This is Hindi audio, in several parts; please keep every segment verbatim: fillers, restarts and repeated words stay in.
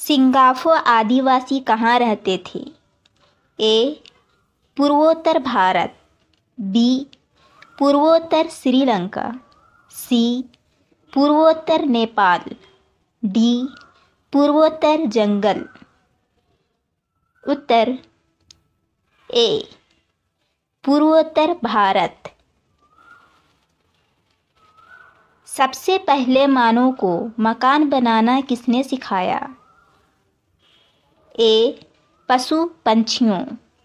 सिंगाफो आदिवासी कहाँ रहते थे? ए. पूर्वोत्तर भारत, बी. पूर्वोत्तर श्रीलंका, सी. पूर्वोत्तर नेपाल, डी. पूर्वोत्तर जंगल। उत्तर ए. पूर्वोत्तर भारत। सबसे पहले मानव को मकान बनाना किसने सिखाया? ए. पशु पंछियों,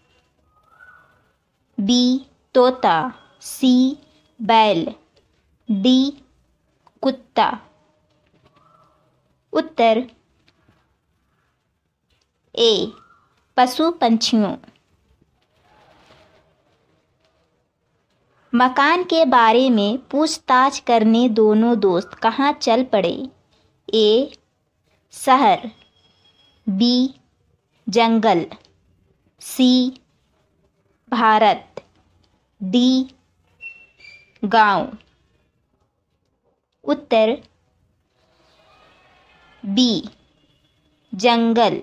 बी. तोता, सी. बैल, डी. कुत्ता। उत्तर ए. पशु पंछियों। मकान के बारे में पूछताछ करने दोनों दोस्त कहाँ चल पड़े? ए. शहर, बी. जंगल, सी. भारत, डी. गांव। उत्तर बी. जंगल।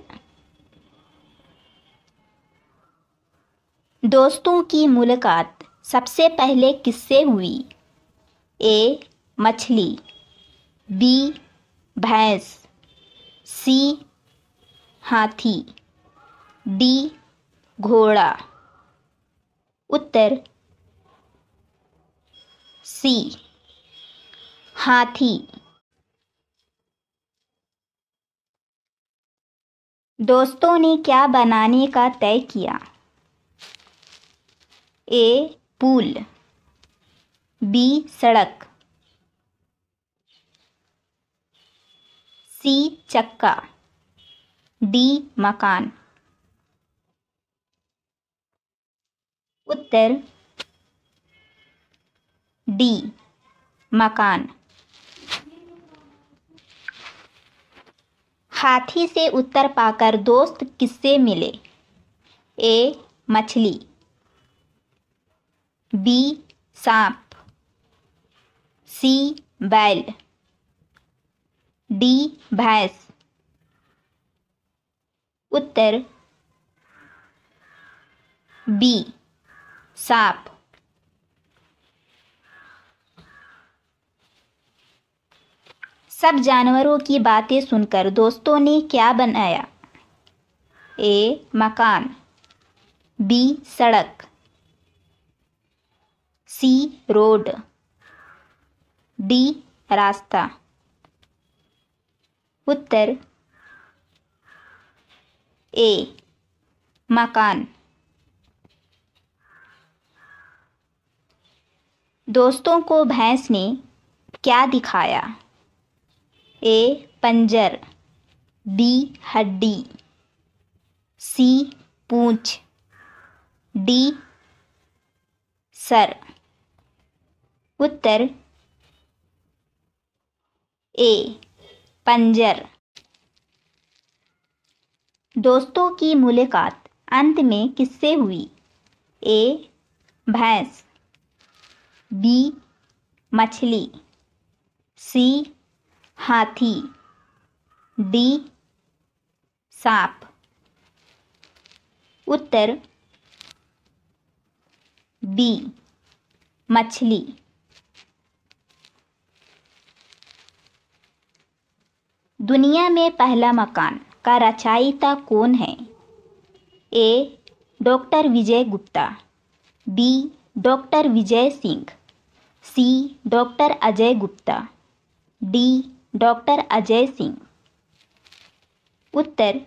दोस्तों की मुलाकात सबसे पहले किससे हुई? ए. मछली, बी. भैंस, सी. हाथी, डी. घोड़ा। उत्तर सी. हाथी। दोस्तों ने क्या बनाने का तय किया? ए. पुल, बी. सड़क, सी. चक्का, डी. मकान। उत्तर डी. मकान। हाथी से उत्तर पाकर दोस्त किससे मिले? ए. मछली, बी. सांप, सी. बैल, डी. भैंस। उत्तर बी. सांप। सब जानवरों की बातें सुनकर दोस्तों ने क्या बनाया? ए. मकान, बी. सड़क, सी. Road, D. रास्ता। उत्तर ए. मकान। दोस्तों को भैंस ने क्या दिखाया? ए. पंजर, बी. हड्डी, सी. पूंछ, डी. सर। उत्तर ए. पंजर। दोस्तों की मुलाकात अंत में किससे हुई? ए. भैंस, बी. मछली, सी. हाथी, डी. सांप। उत्तर बी. मछली। दुनिया में पहला मकान का रचयिता कौन है? A. Doctor Vijay Gupta, B. Doctor Vijay Singh, C. Doctor Ajay Gupta, D. Doctor Ajay Singh. उत्तर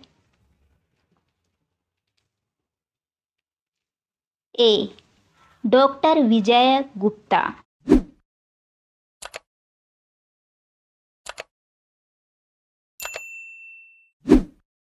ए. डॉक्टर विजय गुप्ता।